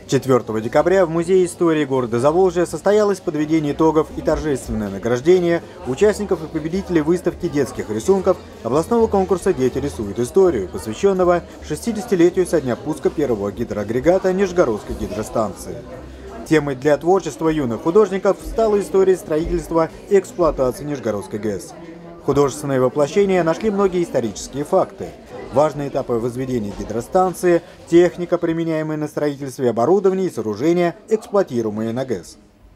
4 декабря в Музее истории города Заволжья состоялось подведение итогов и торжественное награждение участников и победителей выставки детских рисунков областного конкурса «Дети рисуют историю», посвященного 60-летию со дня пуска первого гидроагрегата Нижегородской гидростанции. Темой для творчества юных художников стала история строительства и эксплуатации Нижегородской ГЭС. Художественное воплощение нашли многие исторические факты. Важные этапы возведения гидростанции, техника, применяемая на строительстве оборудования и сооружения, эксплуатируемые на ГЭС.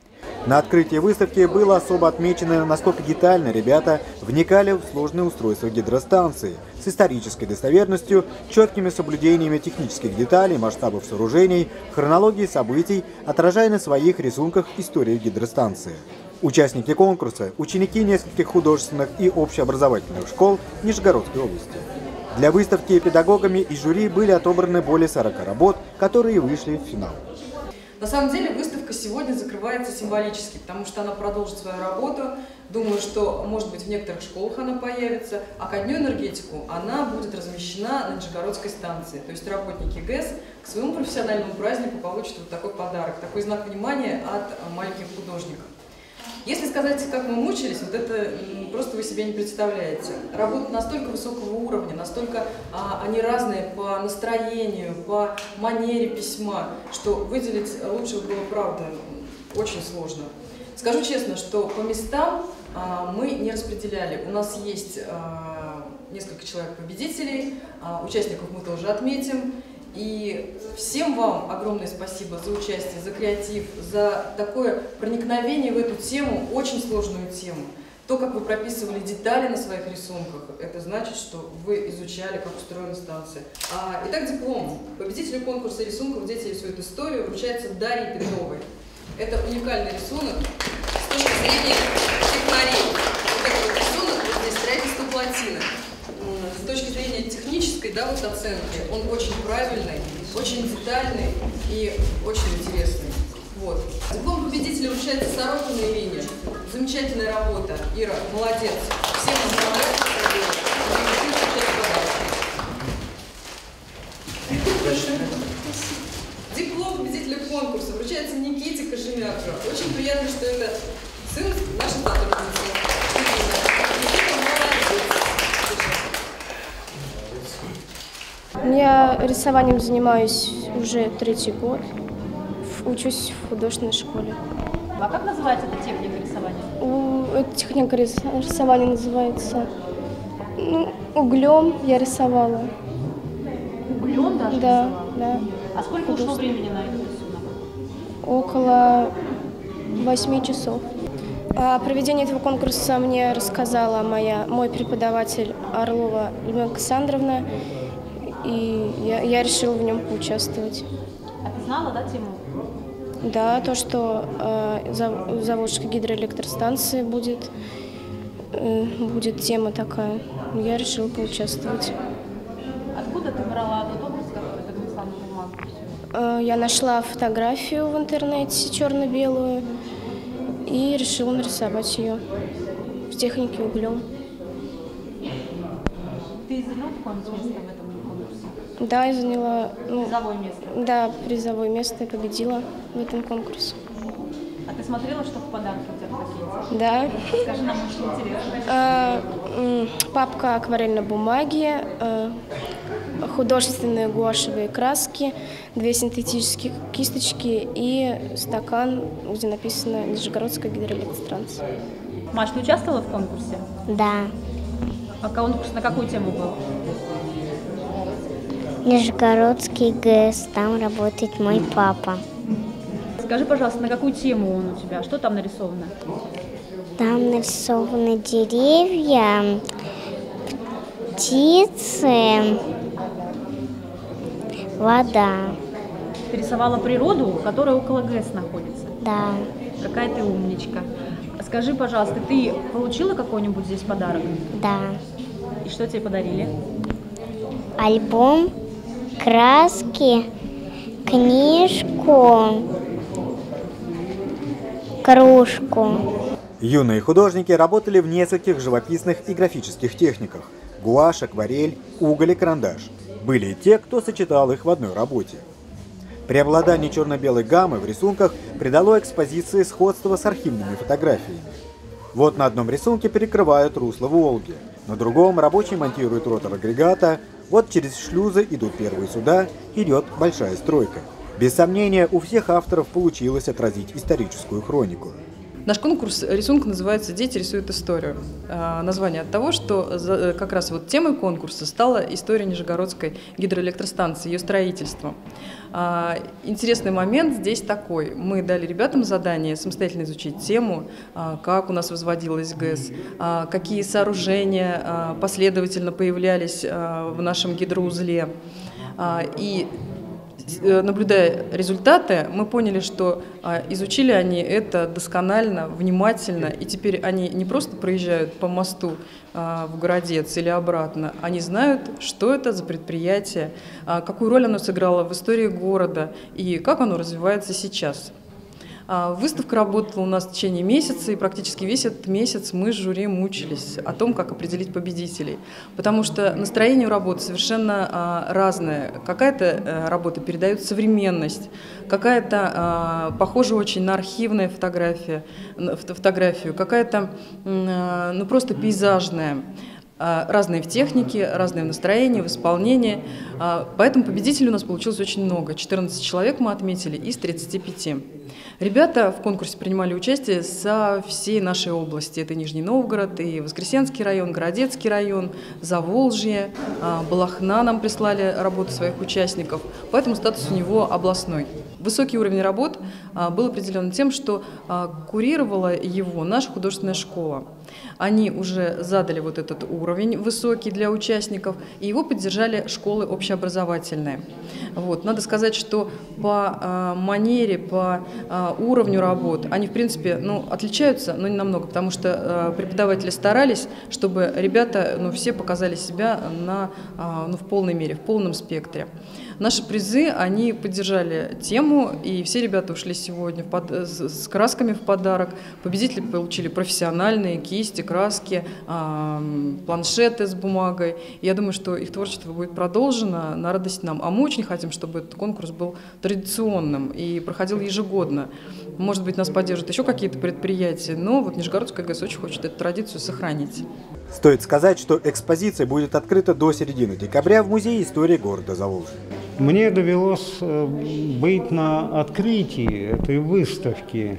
На открытии выставки было особо отмечено, насколько детально ребята вникали в сложные устройства гидростанции с исторической достоверностью, четкими соблюдениями технических деталей, масштабов сооружений, хронологии событий, отражая на своих рисунках историю гидростанции. Участники конкурса – ученики нескольких художественных и общеобразовательных школ Нижегородской области. Для выставки педагогами и жюри были отобраны более 40 работ, которые вышли в финал. На самом деле выставка сегодня закрывается символически, потому что она продолжит свою работу. Думаю, что, может быть, в некоторых школах она появится, а ко Дню энергетику она будет размещена на Нижегородской станции. То есть работники ГЭС к своему профессиональному празднику получат вот такой подарок, такой знак внимания от маленьких художников. Если сказать, как мы мучились, вот это просто вы себе не представляете. Работа настолько высокого уровня, настолько они разные по настроению, по манере письма, что выделить лучше было, правда, очень сложно. Скажу честно, что по местам мы не распределяли. У нас есть несколько человек победителей, участников мы тоже отметим. И всем вам огромное спасибо за участие, за креатив, за такое проникновение в эту тему, очень сложную тему. То, как вы прописывали детали на своих рисунках, это значит, что вы изучали, как устроена станция. Итак, диплом. Победителю конкурса рисунков «Дети рисуют историю» вручается Дарье Петровой. Это уникальный рисунок с точки зрения технарей. Вот этот вот рисунок, вот здесь строительство плотины. С точки зрения технической, да, вот оценки, он очень правильный, очень детальный и очень интересный. Вот. Диплом победителя вручается Сорокину Ирине. Замечательная работа. Ира, молодец. Всем поздравляю. Диплом победителя конкурса вручается Никите Кожемякову. Очень приятно, что это сын нашей сотрудницы. Я рисованием занимаюсь уже 3-й год. Учусь в художественной школе. А как называется эта техника рисования? Эта техника рисования называется углем я рисовала. Углем даже да, рисовала? Да. А сколько ушло времени на этот рисунок? Около 8 часов. О проведении этого конкурса мне рассказала мой преподаватель Орлова Людмила Александровна, и я решила в нем поучаствовать. А ты знала, да, тему? Да, то, что Заволжской гидроэлектростанции будет тема такая. Я решила поучаствовать. Откуда ты брала тот образ, который ты нанесла на бумагу? Я нашла фотографию в интернете черно-белую и решила нарисовать ее в технике углем. Ты заняла какое-нибудь место в этом конкурсе? Да, я заняла призовое место? Да, призовое место, я победила в этом конкурсе. А ты смотрела, что в подарке у тебя в пакете? Да. Скажи нам, очень интересно. Папка акварельной бумаги, художественные гуашевые краски, 2 синтетических кисточки и стакан, где написано «Нижегородская гидроэлектростанция». Маш, ты участвовала в конкурсе? Да. А конкурс на какую тему был? Нижегородский ГЭС, там работает мой папа. Скажи, пожалуйста, на какую тему он у тебя? Что там нарисовано? Там нарисованы деревья, птицы, вода. Ты рисовала природу, которая около ГЭС находится? Да. Какая ты умничка. Скажи, пожалуйста, ты получила какой-нибудь здесь подарок? Да. И что тебе подарили? Альбом, краски, книжку, кружку. Юные художники работали в нескольких живописных и графических техниках – гуашь, акварель, уголь и карандаш. Были и те, кто сочетал их в одной работе. Преобладание черно-белой гаммы в рисунках придало экспозиции сходство с архивными фотографиями. Вот на одном рисунке перекрывают русло Волги, на другом рабочий монтирует ротор агрегата, вот через шлюзы идут первые суда, идет большая стройка. Без сомнения, у всех авторов получилось отразить историческую хронику. Наш конкурс рисунка называется «Дети рисуют историю». Название от того, что как раз вот темой конкурса стала история Нижегородской гидроэлектростанции, ее строительство. Интересный момент здесь такой. Мы дали ребятам задание самостоятельно изучить тему, как у нас возводилась ГЭС, какие сооружения последовательно появлялись в нашем гидроузле. И наблюдая результаты, мы поняли, что изучили они это досконально, внимательно, и теперь они не просто проезжают по мосту в Городец или обратно, они знают, что это за предприятие, какую роль оно сыграло в истории города и как оно развивается сейчас. Выставка работала у нас в течение месяца, и практически весь этот месяц мы с жюри мучились о том, как определить победителей. Потому что настроение у работы совершенно разное. Какая-то работа передает современность, какая-то похожа очень на архивную фотографию, какая-то просто пейзажная. Разные в технике, разные в настроении, в исполнении. Поэтому победителей у нас получилось очень много. 14 человек мы отметили из 35. Ребята в конкурсе принимали участие со всей нашей области. Это Нижний Новгород, и Воскресенский район, Городецкий район, Заволжье, Балахна нам прислали работу своих участников. Поэтому статус у него областной. Высокий уровень работ был определен тем, что курировала его наша художественная школа. Они уже задали вот этот уровень высокий для участников, и его поддержали школы общеобразовательные. Вот. Надо сказать, что по манере, по уровню работ они, в принципе, отличаются, но не намного, потому что преподаватели старались, чтобы ребята все показали себя в полной мере, в полном спектре. Наши призы, они поддержали тему, и все ребята ушли сегодня с красками в подарок. Победители получили профессиональные кисти, краски, планшеты с бумагой. Я думаю, что их творчество будет продолжено на радость нам. А мы очень хотим, чтобы этот конкурс был традиционным и проходил ежегодно. Может быть, нас поддержат еще какие-то предприятия, но вот Нижегородская ГЭС очень хочет эту традицию сохранить. Стоит сказать, что экспозиция будет открыта до середины декабря в Музее истории города Заволжья. Мне довелось быть на открытии этой выставки,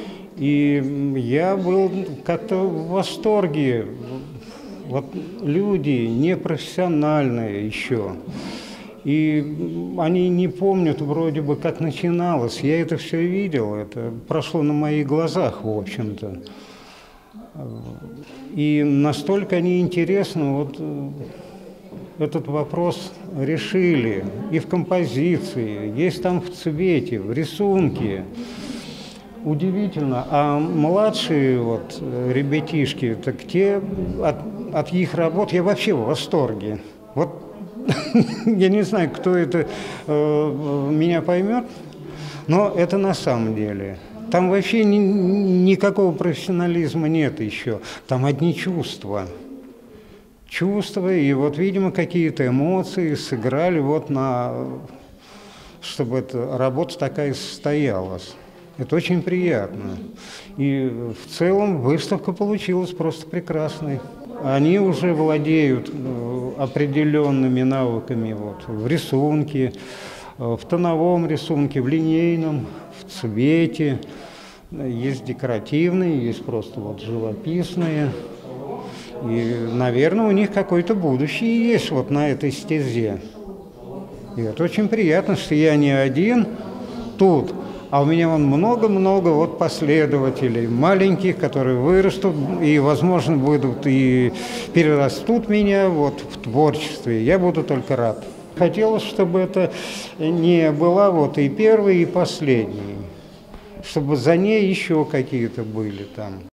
и я был как-то в восторге. Вот люди непрофессиональные еще, и они не помнят вроде бы, как начиналось. Я это все видел, это прошло на моих глазах, в общем-то. И настолько они интересны, вот этот вопрос решили и в композиции, есть там в цвете, в рисунке. Удивительно. А младшие вот ребятишки, так те от их работ я вообще в восторге. Вот я не знаю, кто это меня поймет, но это на самом деле. Там вообще никакого профессионализма нет еще. Там одни чувства. Чувства, и вот, видимо, какие-то эмоции сыграли вот чтобы эта работа такая состоялась. Это очень приятно. И в целом выставка получилась просто прекрасной. Они уже владеют определенными навыками вот, в рисунке, в тоновом рисунке, в линейном, в цвете. Есть декоративные, есть просто вот живописные. И, наверное, у них какое-то будущее есть вот на этой стезе. И это очень приятно, что я не один тут, а у меня вон много-много вот последователей, маленьких, которые вырастут и, возможно, будут и перерастут меня вот в творчестве. Я буду только рад. Хотелось, чтобы это не была вот и первой, и последней, чтобы за ней еще какие-то были там.